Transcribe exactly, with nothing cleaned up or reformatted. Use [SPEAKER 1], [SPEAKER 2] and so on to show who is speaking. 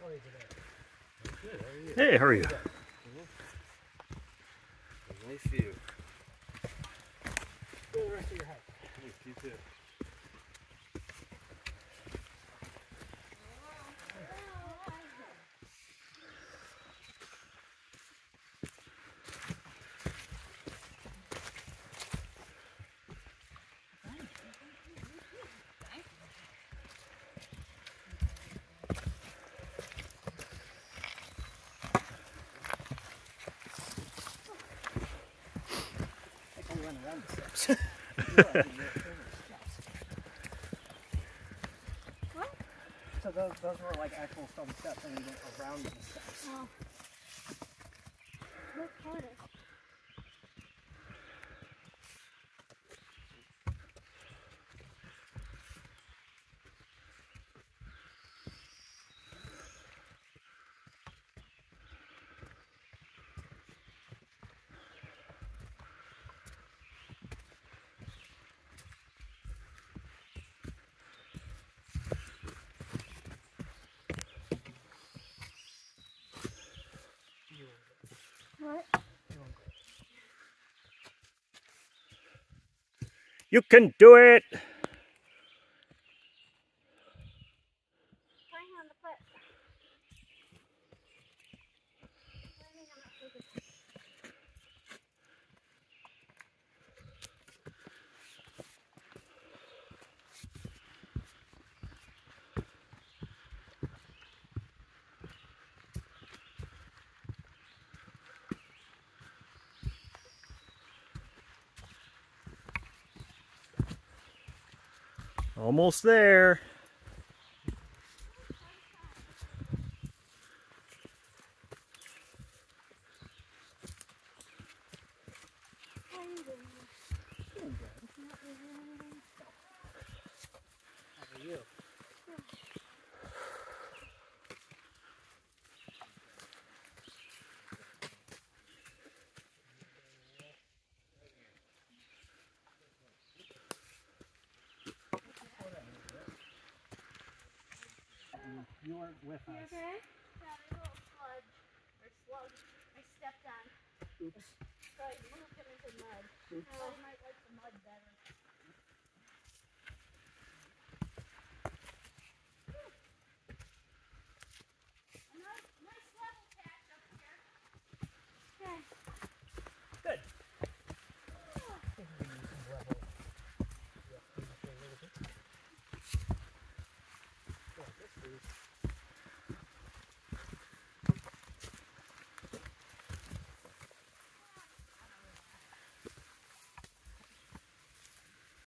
[SPEAKER 1] Hey, how are you?
[SPEAKER 2] Nice view.
[SPEAKER 3] Enjoy the rest of your hike.
[SPEAKER 2] Thanks, you too.
[SPEAKER 3] Around the steps.
[SPEAKER 4] What?
[SPEAKER 3] So those, those were like actual stone steps and we went around the steps.
[SPEAKER 4] Oh. That's harder. What?
[SPEAKER 1] You can do it!
[SPEAKER 4] Playing on the foot. Landing on that foot.
[SPEAKER 1] Almost there.
[SPEAKER 4] How are you doing?
[SPEAKER 3] Doing good. How are you? You weren't with
[SPEAKER 4] You
[SPEAKER 3] us.
[SPEAKER 4] okay? Yeah, there's a little sludge. Or slug. I stepped on.
[SPEAKER 3] Oops.
[SPEAKER 4] So I moved him into mud.
[SPEAKER 3] Oops.
[SPEAKER 4] I might like the mud better.